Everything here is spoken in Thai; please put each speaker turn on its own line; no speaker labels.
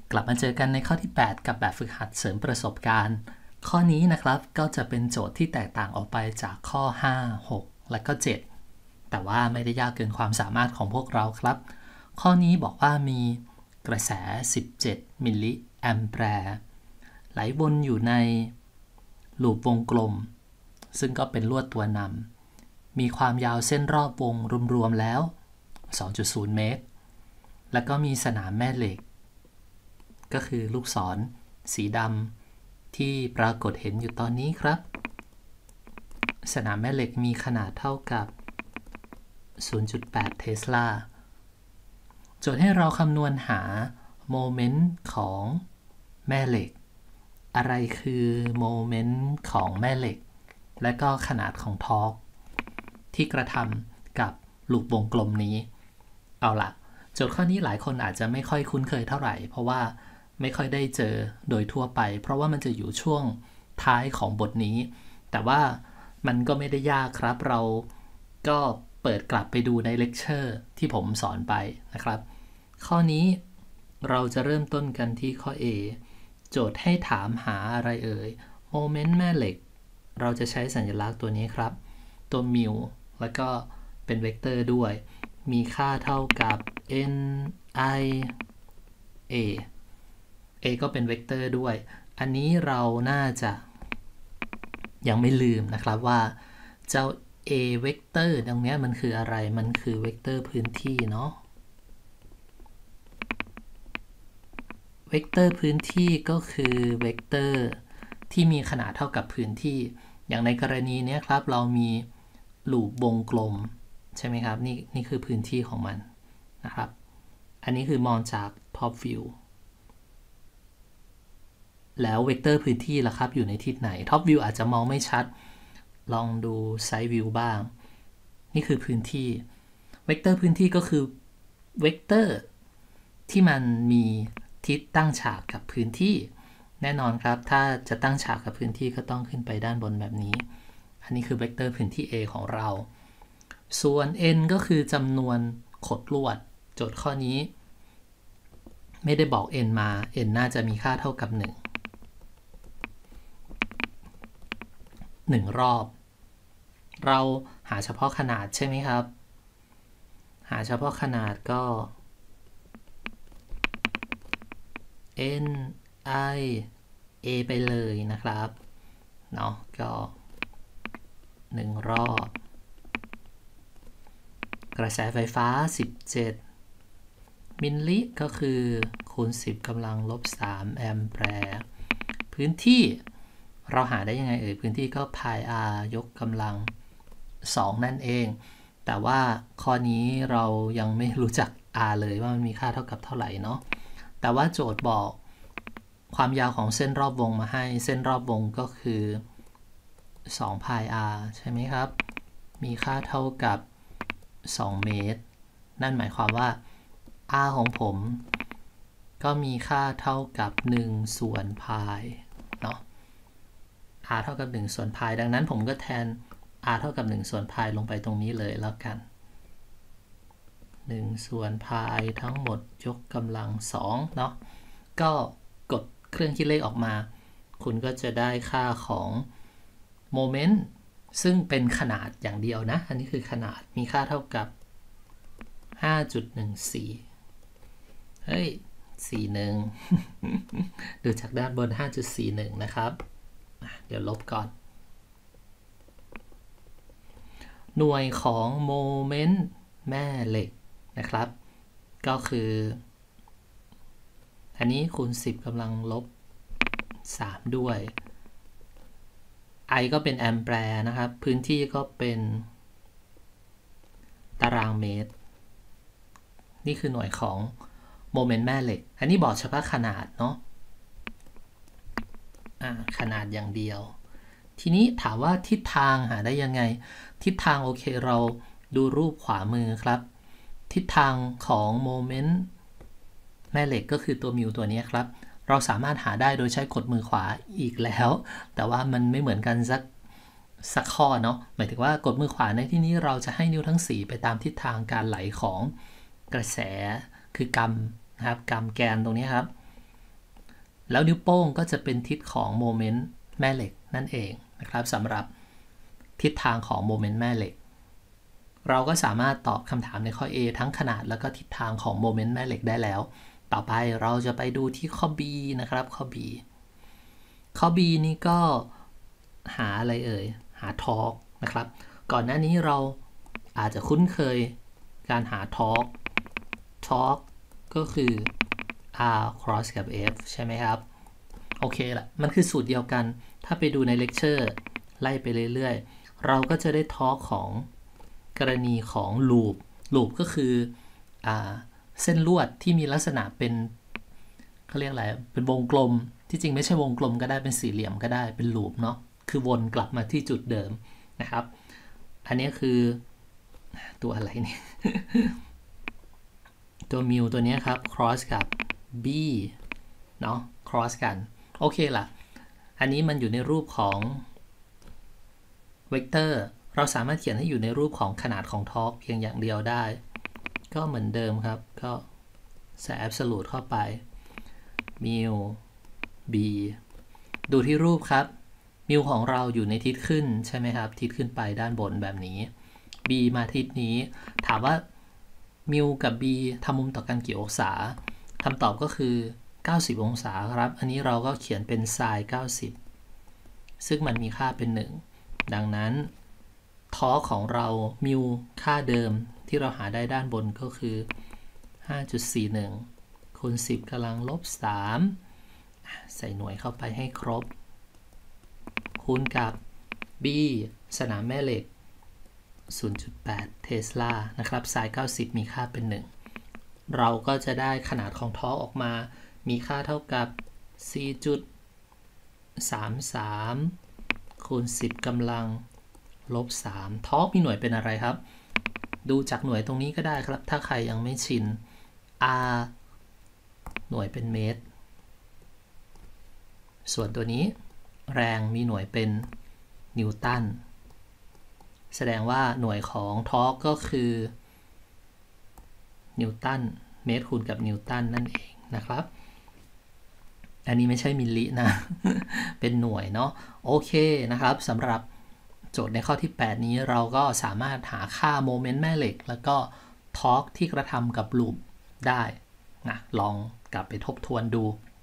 กลับมาเจอกันในข้อที่ 8 กับแบบฝึกหัดเสริมประสบการณ์ข้อนี้นะครับก็จะเป็นโจทย์ที่แตกต่างออกไปจากข้อ 5 6 และก็ 7 แต่ว่าไม่ได้ยากเกินความสามารถของพวกเราครับข้อนี้บอกว่ามีกระแส 17 มิลลิแอมแปร์ไหลวนอยู่ในลูปวงกลมซึ่งก็เป็นลวดตัวนำมีความยาวเส้นรอบวงรวมๆแล้ว 2.0 เมตรแล้วก็มีสนามแม่เหล็กก็คือลูกศรสีดำที่ปรากฏเห็นอยู่ตอนนี้ครับสนามแม่เหล็กมีขนาดเท่ากับ 0.8 เทสลาโจทย์ให้เราคำนวณหาโมเมนต์ของแม่เหล็กอะไรคือโมเมนต์ของแม่เหล็กและก็ขนาดของทอร์กที่กระทำกับลูกวงกลมนี้เอาล่ะโจทย์ข้อนี้หลายคนอาจจะไม่ค่อยคุ้นเคยเท่าไหร่เพราะว่าไม่ค่อยได้เจอโดยทั่วไปเพราะว่ามันจะอยู่ช่วงท้ายของบทนี้แต่ว่ามันก็ไม่ได้ยากครับเราก็เปิดกลับไปดูในเลคเชอร์ที่ผมสอนไปนะครับข้อนี้เราจะเริ่มต้นกันที่ข้อ A โจทย์ให้ถามหาอะไรเอ่ยโมเมนต์แม่เหล็กเราจะใช้สัญลักษณ์ตัวนี้ครับตัวมิวแล้วก็เป็นเวกเตอร์ด้วยมีค่าเท่ากับ ni a ก็เป็นเวกเตอร์ด้วยอันนี้เราน่าจะยังไม่ลืมนะครับว่าเจ้า a เวกเตอร์ตรงนี้มันคืออะไรมันคือเวกเตอร์พื้นที่เนาะเวกเตอร์พื้นที่ก็คือเวกเตอร์ที่มีขนาดเท่ากับพื้นที่อย่างในกรณีนี้ครับเรามีลูปวงกลมใช่ไหมครับนี่คือพื้นที่ของมันนะครับอันนี้คือมองจาก top view แล้วเวกเตอร์พื้นที่ล่ะครับอยู่ในทิศไหน top view อาจจะมองไม่ชัดลองดู side view บ้างนี่คือพื้นที่เวกเตอร์พื้นที่ก็คือเวกเตอร์ที่มันมีทิศตั้งฉากกับพื้นที่แน่นอนครับถ้าจะตั้งฉากกับพื้นที่ก็ต้องขึ้นไปด้านบนแบบนี้อันนี้คือเวกเตอร์พื้นที่ A ของเราส่วน n ก็คือจำนวนขดลวดโจทย์ข้อนี้ไม่ได้บอก n มา n น่าจะมีค่าเท่ากับ1 รอบเราหาเฉพาะขนาดใช่ไหมครับหาเฉพาะขนาดก็ n i a ไปเลยนะครับเนาะก็1 รอบกระแสไฟฟ้า17มิลลิก็คือคูณ10กำลังลบ3แอมแปร์พื้นที่เราหาได้ยังไงเอ่ยพื้นที่ก็ pi r ยกกำลัง2นั่นเองแต่ว่าข้อนี้เรายังไม่รู้จัก r เลยว่ามันมีค่าเท่ากับเท่าไหร่เนาะแต่ว่าโจทย์บอกความยาวของเส้นรอบวงมาให้เส้นรอบวงก็คือ2 pi r ใช่ไหมครับมีค่าเท่ากับ2 เมตรนั่นหมายความว่า r ของผมก็มีค่าเท่ากับ1ส่วน pi เนาะ r เท่ากับ1ส่วน pi ดังนั้นผมก็แทน r เท่ากับ1ส่วน pi ลงไปตรงนี้เลยแล้วกัน1ส่วน pi ทั้งหมดยกกำลัง2เนาะก็กดเครื่องคิดเลขออกมาคุณก็จะได้ค่าของโมเมนต์ซึ่งเป็นขนาดอย่างเดียวนะอันนี้คือขนาดมีค่าเท่ากับ 5.14 เฮ้ย41 ดูจากด้านบน 5.41 นะครับเดี๋ยวลบก่อนหน่วยของโมเมนต์แม่เหล็กนะครับก็คืออันนี้คูณ10กำลังลบ3ด้วย i ก็เป็นแอมแปร์นะครับพื้นที่ก็เป็นตารางเมตรนี่คือหน่วยของโมเมนต์แม่เหล็กอันนี้บอกเฉพาะขนาดเนาะขนาดอย่างเดียวทีนี้ถามว่าทิศทางหาได้ยังไงทิศทางโอเคเราดูรูปขวามือครับทิศทางของโมเมนต์แม่เหล็กก็คือตัวมิวตัวนี้ครับเราสามารถหาได้โดยใช้กดมือขวาอีกแล้วแต่ว่ามันไม่เหมือนกันสักข้อเนาะหมายถึงว่ากดมือขวาในที่นี้เราจะให้นิ้วทั้ง4ไปตามทิศทางการไหลของกระแสคือกรรมนะครับกรรมแกนตรงนี้ครับแล้วนิ้วโป้งก็จะเป็นทิศของโมเมนต์แม่เหล็กนั่นเองนะครับสำหรับทิศทางของโมเมนต์แม่เหล็กเราก็สามารถตอบคำถามในข้อ A ทั้งขนาดแล้วก็ทิศทางของโมเมนต์แม่เหล็กได้แล้วต่อไปเราจะไปดูที่ข้อ B นะครับข้อ B นี้ก็หาอะไรเอ่ยหาทอร์กนะครับก่อนหน้านี้เราอาจจะคุ้นเคยการหาทอร์กก็คือ R cross กับ F ใช่ไหมครับโอเคละมันคือสูตรเดียวกันถ้าไปดูในเลคเชอร์ไล่ไปเรื่อยๆเราก็จะได้ทอร์กของกรณีของลูปก็คือเส้นลวดที่มีลักษณะเป็นเขาเรียกอะไรเป็นวงกลมที่จริงไม่ใช่วงกลมก็ได้เป็นสี่เหลี่ยมก็ได้เป็นลูปเนาะคือวนกลับมาที่จุดเดิมนะครับอันนี้คือตัวอะไรเนี่ย ตัวมิวตัวนี้ครับ cross กับ b เนาะ cross กันโอเคล่ะอันนี้มันอยู่ในรูปของเวกเตอร์เราสามารถเขียนให้อยู่ในรูปของขนาดของทอร์กเพียงอย่างเดียวได้ก็เหมือนเดิมครับก็ใส่ absolute เข้าไปมิว b ดูที่รูปครับมิวของเราอยู่ในทิศขึ้นใช่ไหมครับทิศขึ้นไปด้านบนแบบนี้ b มาทิศนี้ถามว่ามิวกับ b ทำมุมต่อกันกี่องศาคำตอบก็คือ90องศาครับอันนี้เราก็เขียนเป็น sin 90ซึ่งมันมีค่าเป็น1ดังนั้นทอร์กของเรามิวค่าเดิมที่เราหาได้ด้านบนก็คือ 5.41 คูณ 10 กำลังลบ 3ใส่หน่วยเข้าไปให้ครบคูณกับ b สนามแม่เหล็ก 0.8 เทสลานะครับ sin 90มีค่าเป็น1เราก็จะได้ขนาดของทอร์กออกมามีค่าเท่ากับ 4.33 คูณ 10 กำลังลบ 3ทอร์กมีหน่วยเป็นอะไรครับดูจากหน่วยตรงนี้ก็ได้ครับถ้าใครยังไม่ชิน R หน่วยเป็นเมตรส่วนตัวนี้แรงมีหน่วยเป็นนิวตันแสดงว่าหน่วยของทอร์กก็คือนิวตันเมตรคูณกับนิวตันนั่นเองนะครับอันนี้ไม่ใช่มิลลินะ เป็นหน่วยเนาะโอเคนะครับสำหรับโจทย์ในข้อที่ 8 นี้เราก็สามารถหาค่าโมเมนต์แม่เหล็กแล้วก็ทอร์กที่กระทำกับลูปได้นะลองกลับไปทบทวนดู